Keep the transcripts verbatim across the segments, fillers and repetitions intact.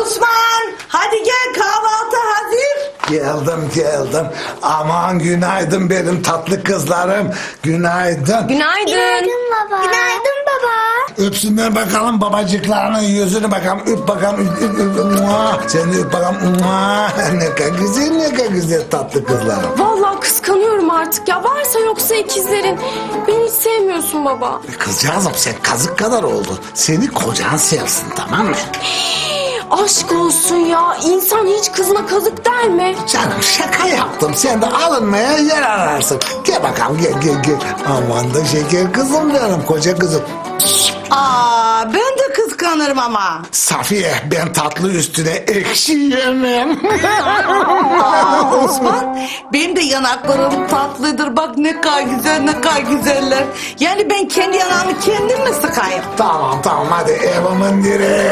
Osman, hadi gel, kahvaltı hazır. Geldim geldim. Aman günaydın benim tatlı kızlarım. Günaydın. Günaydın. Günaydın baba. Günaydın baba. Öpsünler bakalım babacıklarının yüzünü bakalım. Öp bakalım. Öp, öp, öp. Mua. Sen de öp bakalım. Mua. Ne kadar güzel, ne kadar güzel tatlı kızlarım. Vallahi kıskanıyorum artık ya. Varsa yoksa ikizlerin. Beni hiç sevmiyorsun baba. Kızcağızım sen kazık kadar oldun. Seni kocan sevsin, tamam mı? Aşk olsun ya. İnsan hiç kızına kazık der mi? Canım şaka yaptım. Sen de alınmaya yer ararsın. Gel bakalım, gel gel gel. Aman da şeker kızım benim, koca kızım. Aa, ben de kıskanırım ama. Safiye, ben tatlı üstüne ekşi yemem. Aa, Osman, benim de yanaklarım tatlıdır. Bak ne kadar güzel, ne kadar güzeller. Yani ben kendi yanağımı kendim mi sıkayım? Tamam tamam, hadi evimin direği.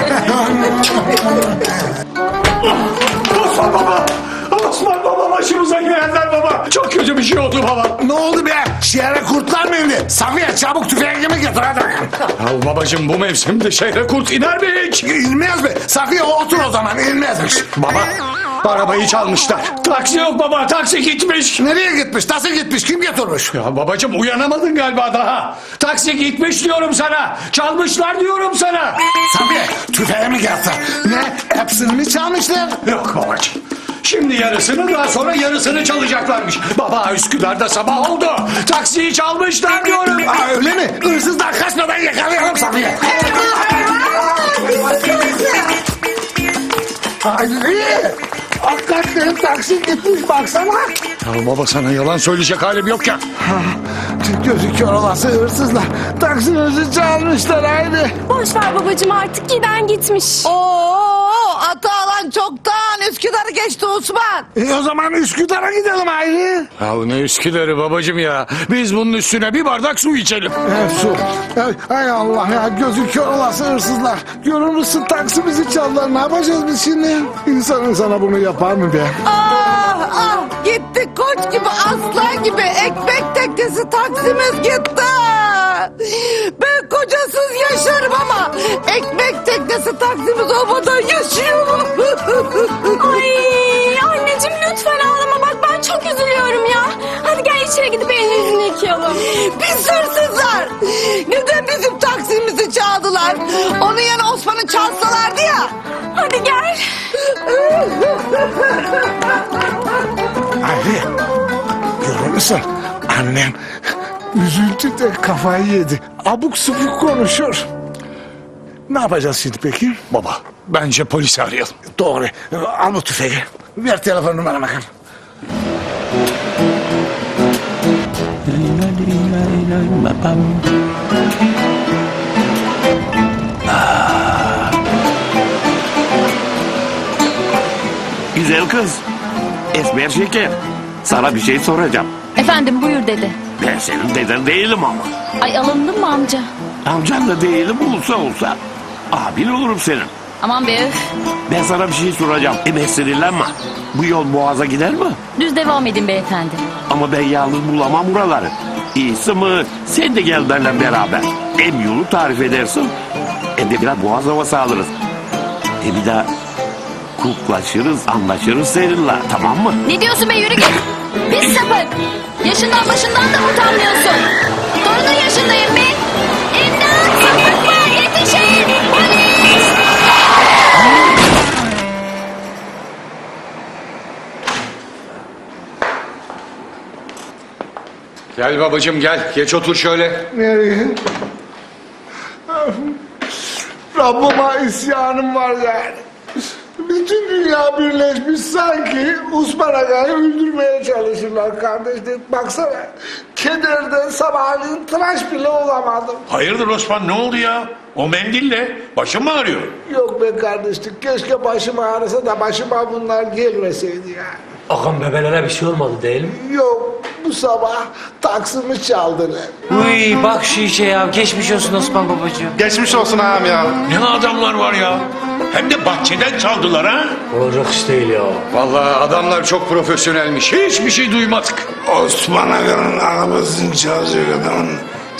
Osman baba! Osman baba, başımıza gelenler baba! Çok kötü bir şey oldu baba! Ne oldu be? Şehre kurtlar mı indi? Safiye çabuk tüfeğimi getir hadi. Ya babacığım, bu mevsimde şehre kurt iner mi hiç? İnmez mi? Safiye otur o zaman, inmezmiş. Baba, arabayı çalmışlar. Taksi yok baba, taksi gitmiş. Nereye gitmiş? Nasıl gitmiş? Kim getirmiş? Ya babacığım, uyanamadın galiba daha. Taksi gitmiş diyorum sana. Çalmışlar diyorum sana. Safiye tüfeğimi getir. Ne? Hepsini mi çalmışlar? Yok babacığım. Şimdi yarısını, daha sonra yarısını çalacaklarmış. Baba, Üsküdar'da sabah oldu. Taksiyi çalmışlar diyorum. Aa, öyle mi? Hırsızlar kaçmadan yakalayalım Safiye. Hayri! Hakikaten taksi gitmiş baksana. Ya baba, sana yalan söyleyecek halim yok ya. Gözü kör olası hırsızlar. Taksimizi çalmışlar Hayri. Boş ver babacığım, artık giden gitmiş. Oo, ata alan çoktan Üsküdar'ı geçti Osman. E o zaman Üsküdar'a gidelim Hayri. Ya ne Üsküdar'ı babacığım ya. Biz bunun üstüne bir bardak su içelim. E, su. Ay, ay Allah ya, gözü kör olası hırsızlar. Görür müsün, taksimizi çaldılar. Ne yapacağız biz şimdi? İnsan insana bunu yapar mı be? Ah ah, gitti koç gibi, aslan gibi ekmek teknesi taksimiz gitti. Ben kocasız yaşarım ama ekmek teknesi taksimiz olmadan yaşıyorum. Ay anneciğim, lütfen ağlama. Bak ben çok üzülüyorum ya. Hadi gel içeri gidip elini yüzünü yıkayalım. Pis hırsızlar. Neden bizim taksimizi çaldılar? Onun yerine Osman'ı çalsalardı ya. Hadi gel. Hayri, görür müsün? Annem üzüntüde kafayı yedi. Abuk subuk konuşur. Ne yapacağız şimdi peki? Baba, bence polisi arayalım. Doğru. Al bu tüfeği. Ver telefon numaramı bakalım. Güzel kız. Esmer şeker. Sana bir şey soracağım. Efendim buyur dede. Ben senin deden değilim ama. Ay alındın mı amca? Amcan da değilim, olsa olsa. Abin olurum senin. Aman be öf. Ben sana bir şey soracağım. Hemen sinirlenme. Bu yol Boğaz'a gider mi? Düz devam edin beyefendi. Ama ben yalnız bulamam buraları. İyisi mi? Sen de gel benimle beraber. Hem yolu tarif edersin, hem de biraz Boğaz havası alırız. Hem bir daha kuklaşırız, anlaşırız seninle. Tamam mı? Ne diyorsun be, yürü git. Pis sapık. Yaşından başından da utanmıyorsun. Torunun yaşındayım be. İmdat, sapık mı? Yetişin. Polis. Gel babacığım gel. Geç otur şöyle. Nereye? Rabbime isyanım var yani. Bütün dünya birleşmiş, sanki Osman Aga'yı öldürmeye çalışırlar kardeşler. Baksana, kederden sabahleyin tıraş bile olamadım. Hayırdır Osman, ne oldu ya? O mendille başın mı ağrıyor? Yok be kardeşlik, keşke başım ağrısa da başıma bunlar gelmeseydi yani. Ağam bebelere bir şey olmadı değil mi? Yok, bu sabah taksimi çaldılar. Uy bak şu işe ya. Geçmiş olsun Osman babacığım. Geçmiş olsun ağam ya. Ne adamlar var ya? Hem de bahçeden çaldılar ha? Olacak iş değil ya. Vallahi adamlar çok profesyonelmiş. Hiçbir şey duymadık. Osman Aga'nın arabasını çalacak adamın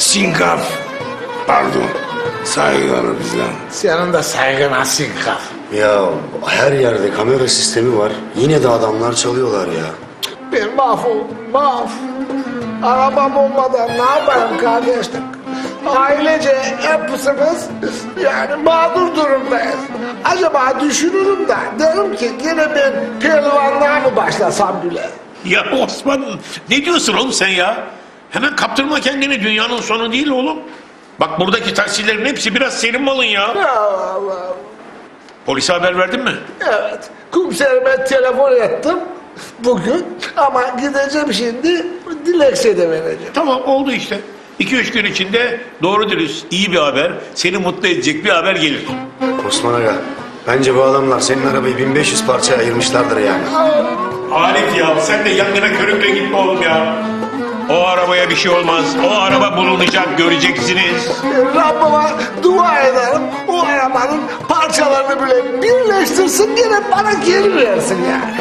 sinkaf. Pardon, saygıları bizden. Senin de saygına sinkaf. Ya her yerde kamera sistemi var. Yine de adamlar çalıyorlar ya. Ben mahvoldum, mahv. Arabam olmadan ne yaparım kardeşlik? Ailece hepsimiz yani mağdur durumdayız. Acaba düşünürüm de derim ki yine ben pehlivanlığa mı başlasam bile? Ya Osman ne diyorsun oğlum sen ya? Hemen kaptırma kendini, dünyanın sonu değil oğlum. Bak buradaki taksilerin hepsi biraz senin malın ya. Ya Allah. Polise haber verdin mi? Evet, komiserime telefon ettim bugün ama gideceğim şimdi dilekçe de vereceğim. Tamam oldu işte. iki üç gün içinde doğru dürüst iyi bir haber, seni mutlu edecek bir haber gelir. Osman Aga, bence bu adamlar senin arabayı bin beş yüz parçaya ayırmışlardır yani. Arif ya sen de yangına körükle gitme oğlum ya. O arabaya bir şey olmaz. O araba bulunacak, göreceksiniz. Rabbime dua ederim o arabanın parçalarını bile birleştirsin gene bana geri versin yani.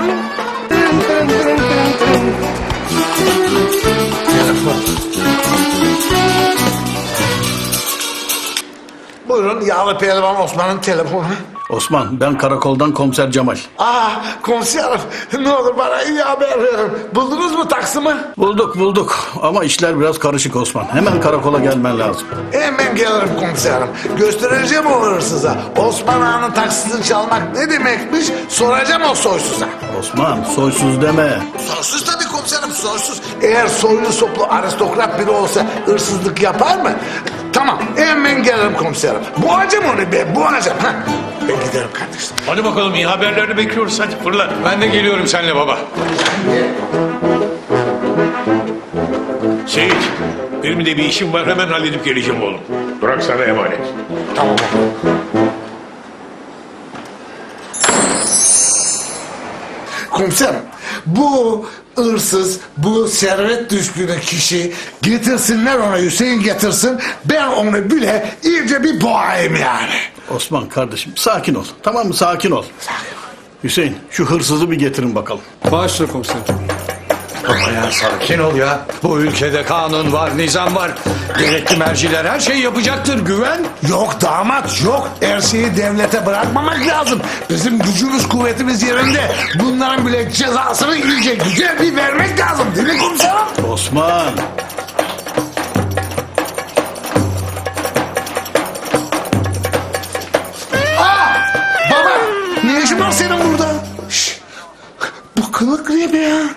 Telefon. Buyurun yağlı pehlivan Osman'ın telefonu. Osman, ben karakoldan komiser Cemal. Aa komiserim ne olur bana iyi haber verin. Buldunuz mu taksimi? Bulduk bulduk ama işler biraz karışık Osman. Hemen karakola gelmen lazım. Hemen gelirim komiserim. Göstereceğim o hırsıza. Osman Ağa'nın taksisini çalmak ne demekmiş soracağım o soysuza. Osman, soysuz deme. Soysuz tabii komiserim soysuz. Eğer soylu soplu aristokrat biri olsa hırsızlık yapar mı? Tamam hemen gelirim komiserim. Boğacağım onu be boğacağım. Ha. Ben giderim kardeşim. Hadi bakalım iyi haberlerini bekliyoruz hadi fırla. Ben de geliyorum seninle baba. Seyit benim de bir işim var hemen halledip geleceğim oğlum. Bırak sana emanet. Tamam. Komiserim bu hırsız, bu servet düşkünü kişi getirsinler ona Hüseyin getirsin. Ben onu bile iyice bir boğayım yani. Osman kardeşim sakin ol. Tamam mı sakin ol. Hüseyin şu hırsızı bir getirin bakalım. Başla komiserim. Ama ya sakin ol ya. Bu ülkede kanun var, nizam var. Gerekli merciler her şeyi yapacaktır. Güven. Yok damat yok. Her şeyi devlete bırakmamak lazım. Bizim gücümüz kuvvetimiz yerinde. Bunların bile cezasını iyice güzel bir vermek lazım. Değil mi komiserim? Osman. Aa! Baba! Ne işin var senin burada? Şşş! Bu kılık ne be ya?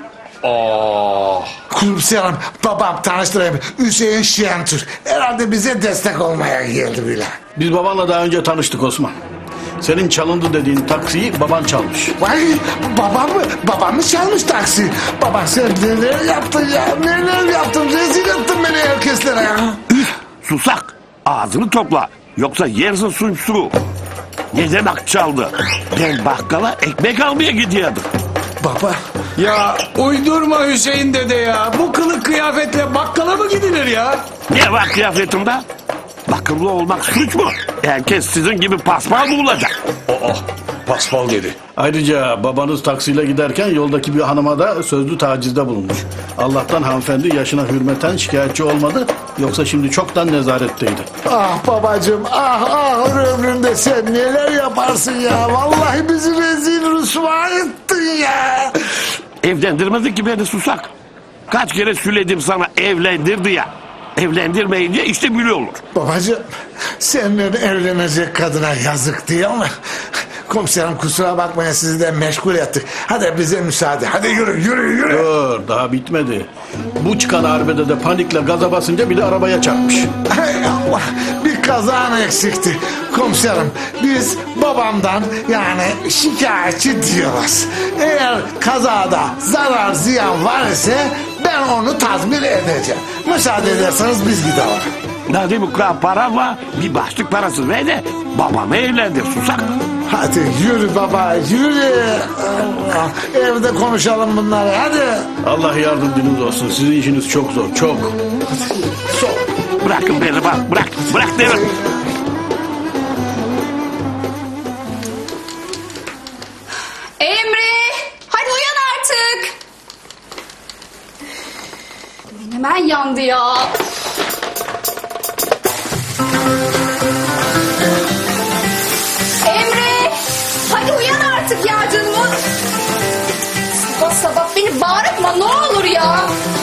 Aa. Komiserim babam tanıştırayım. Hüseyin Şentür. Herhalde bize destek olmaya geldi bile. Biz babanla daha önce tanıştık Osman. Senin çalındı dediğin taksiyi baban çalmış. Vay babam mı? Babam mı çalmış taksi? Baba sen neler yaptın ya? Neler yaptın? Rezil ettin beni herkeslere ya. Susak, ağzını topla. Yoksa yersin suçlu. Ne demek çaldı? Ben bakkala ekmek almaya gidiyordum. Baba. Ya uydurma Hüseyin dede ya. Bu kılık kıyafetle bakkala mı gidilir ya? Ne var kıyafetimde? Bakımlı olmak suç mu? Herkes sizin gibi paspal mı olacak? Oh, paspal dedi. Ayrıca babanız taksiyle giderken yoldaki bir hanıma da sözlü tacizde bulunmuş. Allah'tan hanımefendi yaşına hürmeten şikayetçi olmadı. Yoksa şimdi çoktan nezaretteydi. Ah babacığım ah ah ömrümde sen neler yaparsın ya. Vallahi bizi rezil rüsva ettin ya. Evlendirmedin ki beni Susak. Kaç kere söyledim sana evlendir diye. Evlendirmeyince işte böyle olur. Babacığım senden evlenecek kadına yazık değil mi? Komiserim kusura bakmayın sizi de meşgul ettik. Hadi bize müsaade. Hadi yürü yürü yürü. Dur daha bitmedi. Bu çıkan arbede de panikle gaza basınca bile arabaya çarpmış. Hay Allah bir kazan eksikti. Komiserim biz babamdan yani şikayetçi diyoruz. Eğer kazada zarar ziyan var ise ben onu tazmin edeceğim. Müsaade ederseniz biz gidelim. Hadi bu kadar para var bir başlık parası ver de babamı evlendir Susak. Hadi yürü baba yürü. Allah, evde konuşalım bunları hadi. Allah yardımcınız olsun. Sizin işiniz çok zor çok. Bırakın beni bak bırak bırak derim. Emre! Hadi uyan artık. Hemen yandı ya. Emre! Bağırtma ne olur ya.